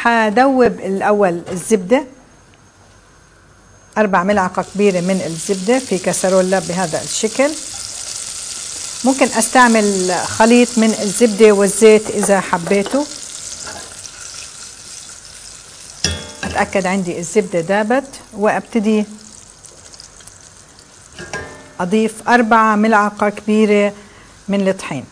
حدوب الأول الزبدة، 4 ملعقة كبيرة من الزبدة في كاسرولة بهذا الشكل. ممكن استعمل خليط من الزبدة والزيت إذا حبيتوا. أتأكد عندي الزبدة دابت، وأبتدي أضيف 4 ملعقة كبيرة من الطحين.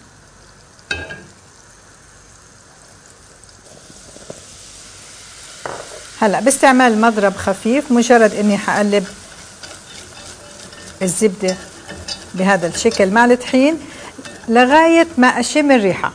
هلا باستعمال مضرب خفيف، مجرد اني حقلب الزبدة بهذا الشكل مع الطحين لغاية ما اشم الريحة.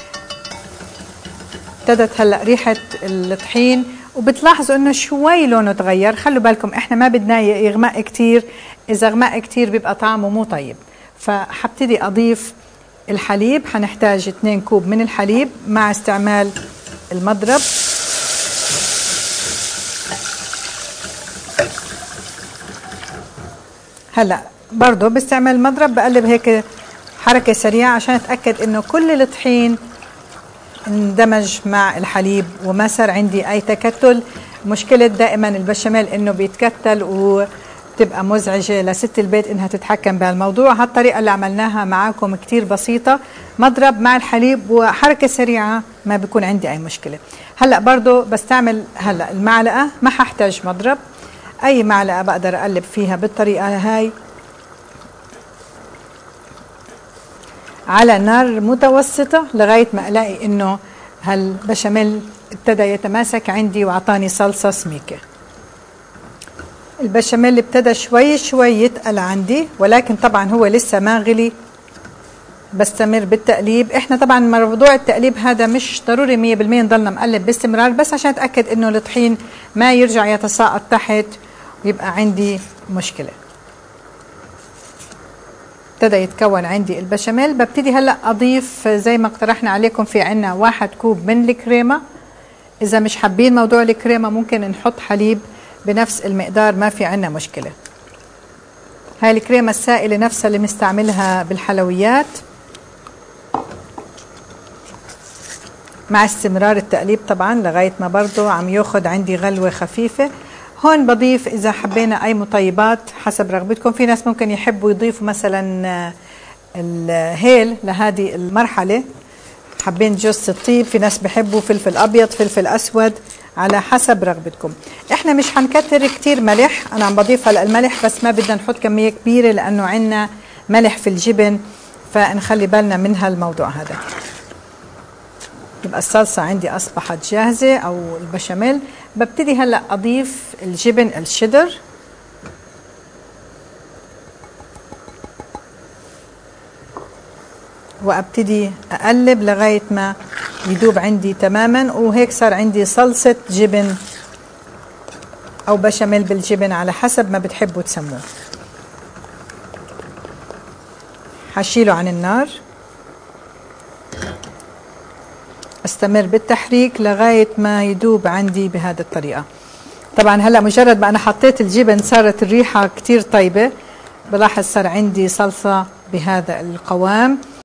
ابتدت هلا ريحة الطحين، وبتلاحظوا انه شوي لونه تغير. خلوا بالكم احنا ما بدنا يغمق كتير، اذا غمق كتير بيبقى طعمه مو طيب. فحبتدي اضيف الحليب، حنحتاج 2 كوب من الحليب مع استعمال المضرب. هلا برضه باستعمال المضرب بقلب هيك حركة سريعة عشان اتأكد انه كل الطحين اندمج مع الحليب وما صار عندي اي تكتل. مشكلة دائما البشاميل انه بيتكتل وبتبقى مزعجة لست البيت انها تتحكم بهالموضوع. هالطريقة اللي عملناها معاكم كتير بسيطة، مضرب مع الحليب وحركة سريعة ما بيكون عندي اي مشكلة. هلا برضه بستعمل هلا المعلقة، ما ححتاج مضرب، اي معلقة بقدر اقلب فيها بالطريقة هاي على نار متوسطة لغاية ما الاقي انه هالبشاميل ابتدى يتماسك عندي وعطاني صلصة سميكة. البشاميل ابتدى شوي شوي يتقل عندي، ولكن طبعا هو لسه ما غلي. بستمر بالتقليب. احنا طبعا موضوع التقليب هذا مش ضروري 100% نضلنا مقلب باستمرار، بس عشان اتاكد انه الطحين ما يرجع يتساقط تحت ويبقى عندي مشكله. ابتدى يتكون عندي البشاميل. ببتدي هلا اضيف زي ما اقترحنا عليكم، في عنا 1 كوب من الكريمه. اذا مش حابين موضوع الكريمه ممكن نحط حليب بنفس المقدار، ما في عنا مشكله. هاي الكريمه السائله نفسها اللي بنستعملها بالحلويات. مع استمرار التقليب طبعا لغايه ما برضو عم ياخد عندي غلوه خفيفه. هون بضيف اذا حبينا اي مطيبات حسب رغبتكم. في ناس ممكن يحبوا يضيفوا مثلا الهيل لهذه المرحله، حابين جوز الطيب، في ناس بحبوا فلفل ابيض، فلفل اسود، على حسب رغبتكم. احنا مش هنكتر كتير ملح، انا عم بضيف هلا الملح بس ما بدنا نحط كميه كبيره لانه عندنا ملح في الجبن، فنخلي بالنا من هالموضوع هذا. يبقى الصلصة عندي أصبحت جاهزة أو البشاميل. ببتدي هلأ أضيف الجبن الشيدر. وأبتدي أقلب لغاية ما يدوب عندي تماما، وهيك صار عندي صلصة جبن أو بشاميل بالجبن على حسب ما بتحبوا تسموه. حشيله عن النار، استمر بالتحريك لغاية ما يدوب عندي بهذه الطريقة. طبعا هلا مجرد ما انا حطيت الجبن صارت الريحة كتير طيبة. بلاحظ صار عندي صلصة بهذا القوام.